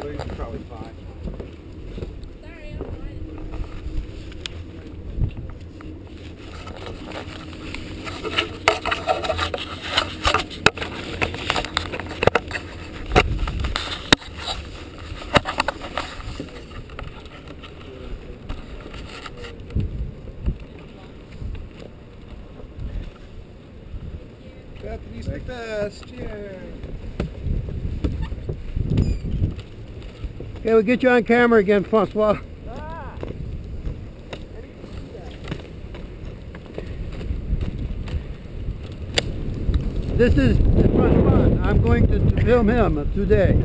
He's probably fine. Sorry, I'm fine. Bethany's the best, yeah. Okay, we'll get you on camera again, Francois. Ah! This is Francois. I'm going to film him today.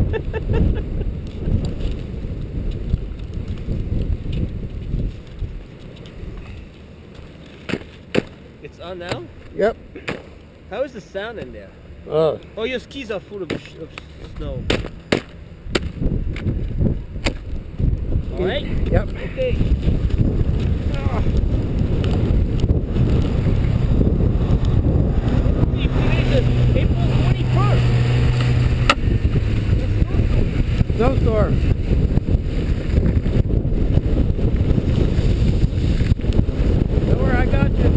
It's on now? Yep. How is the sound in there? Oh, Oh, your skis are full of snow. Alright? yep. Okay. April 21st. Snowstorm. Don't worry, I got you.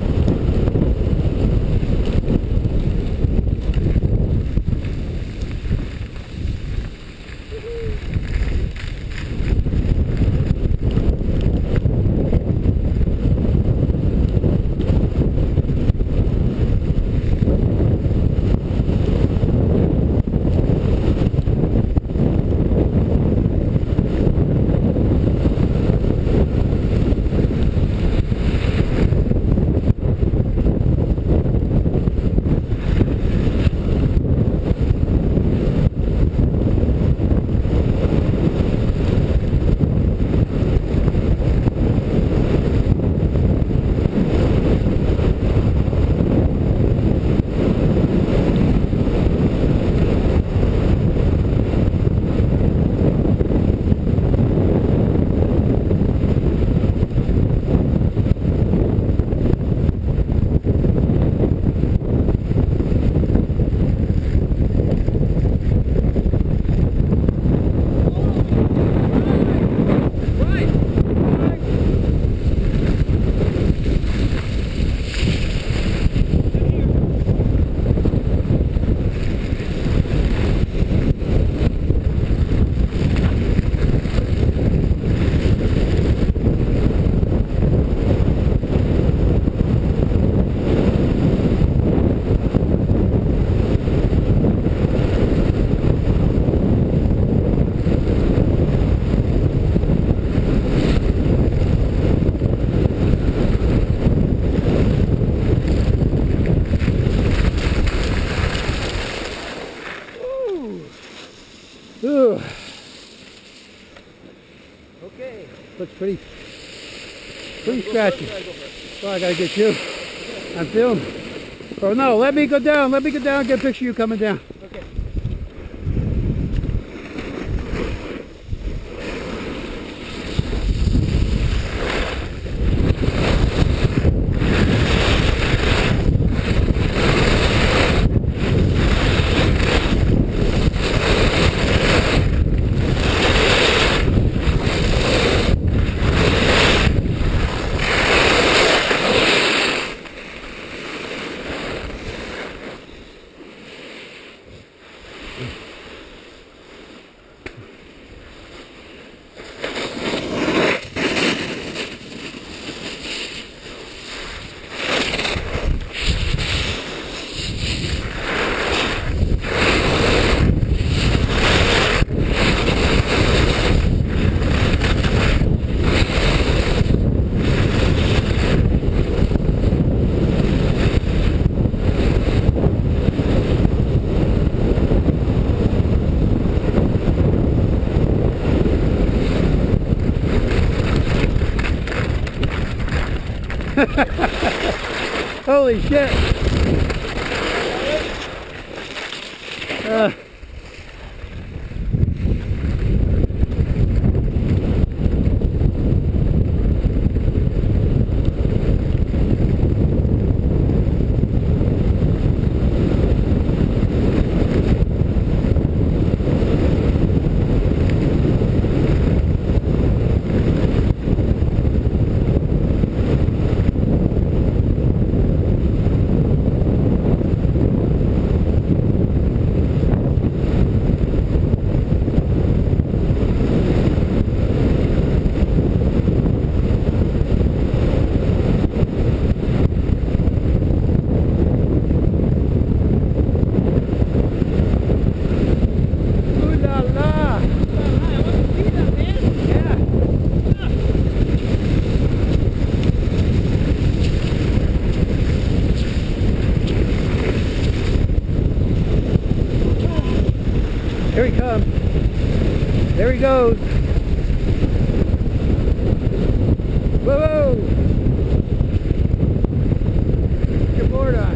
Ooh. Okay. Looks pretty scratchy. Well, I gotta get you on film. Oh no, let me go down. Let me go down and get a picture of you coming down. Okay. Holy shit. There he goes. Whoa! Put your board on.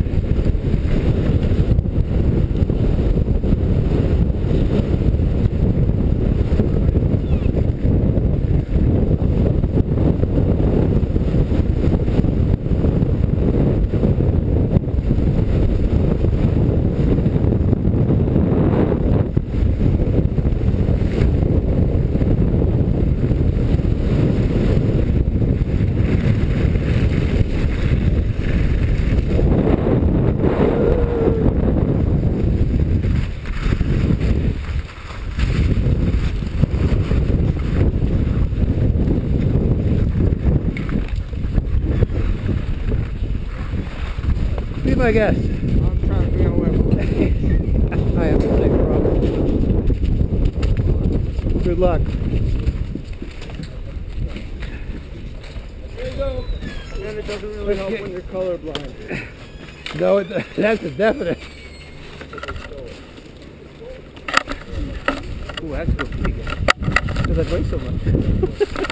Be my guest. I'm trying to figure out where I have the same problem. Good luck. There you go. And it doesn't really help when you're colorblind. No, that's a definite. Ooh, that's good. Because I play so much.